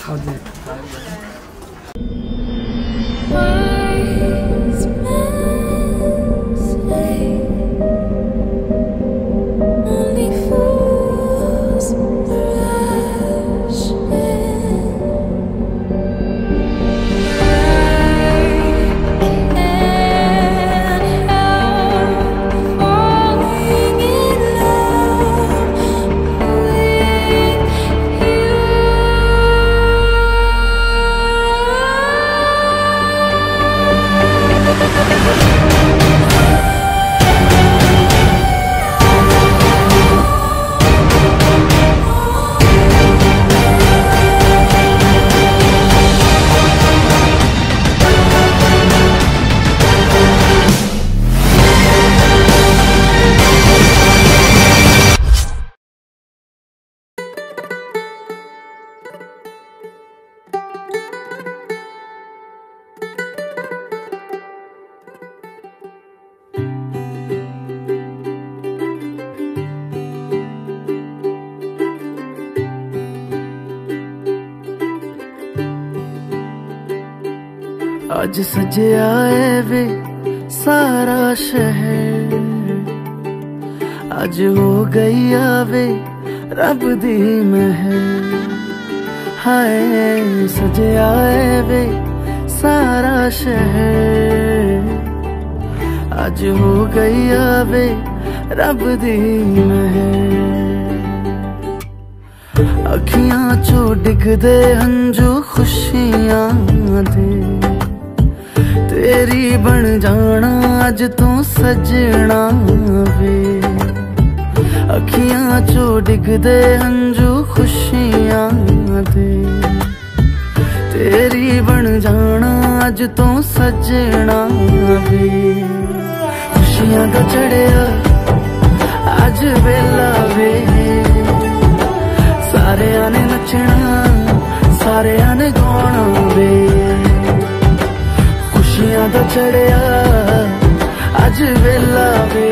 हाँ जी। आज सजया है वे सारा शहर, आज हो गई आवे रब दी महर। हाय सजया है वे सारा शहर, आज हो गई आवे रब दी महर। अखियां चो डिगदे हंजू खुशियां दे, तेरी बन जाना अज तू सजना वे। अखियां चो डिगदे हंजू खुशियां दे, तेरी बन जाना अज तू सजना वे। खुशियां दा चढ़िया अज वेला वे, सारेयां ने नचना सारेयां ने गाना वे। खुशियां दा चढ़िया अज वेला वे।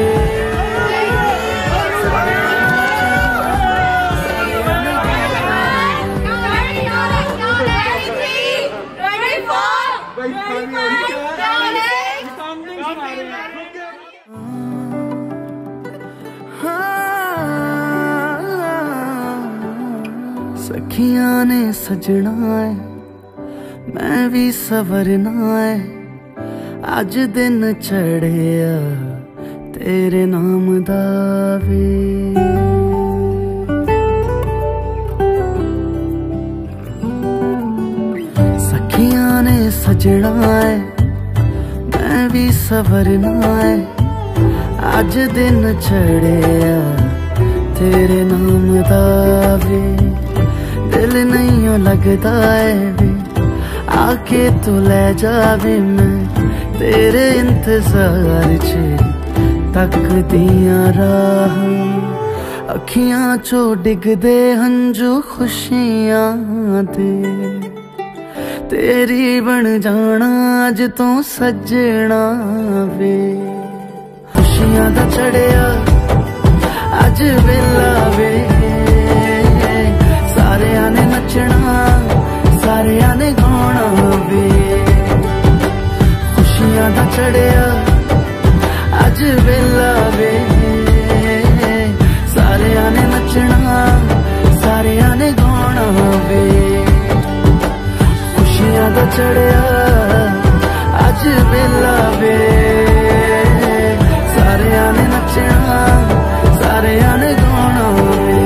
सखियां ने सजना है मैं भी सवरना है, अज दिन चढ़िया तेरे नाम दा वे। सखियां ने सजना है मैं भी सवरना है, अज दिन चढ़िया तेरे नाम दा वे। दिल नहीं लगता है वे आके तू ले जावे, मैं तेरे इंतजार च तक दिया राह। अखियां चो डिगदे हंजू खुशियां दे, तेरी बन जाना अज तू सजना वे। खुशियां दा चढ़िया अज वेला वे, सारेयां ने नचना सारेयां ने गाना वे। खुशियां दा चढ़िया अज वेला वे, सारेयां ने नचना सारेयां ने गाना वे। खुशियां दा चढ़िया अज वेला वे, सारेयां ने नचना सारेयां ने गाना वे।